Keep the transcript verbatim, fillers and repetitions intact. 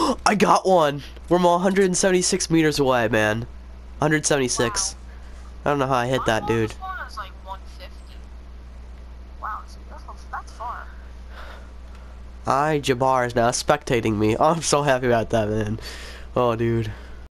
I got one. We're one hundred seventy-six meters away, man. one hundred seventy-six. Wow. I don't know how I hit My that, dude. longest one is like one fifty. Wow, that's, that's far. I Jabbar is now spectating me. Oh, I'm so happy about that, man. Oh, dude.